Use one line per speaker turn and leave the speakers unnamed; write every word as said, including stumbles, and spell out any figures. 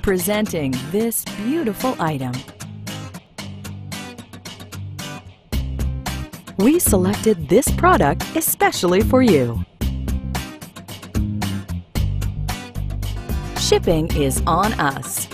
Presenting this beautiful item. We selected this product especially for you. Shipping is on us.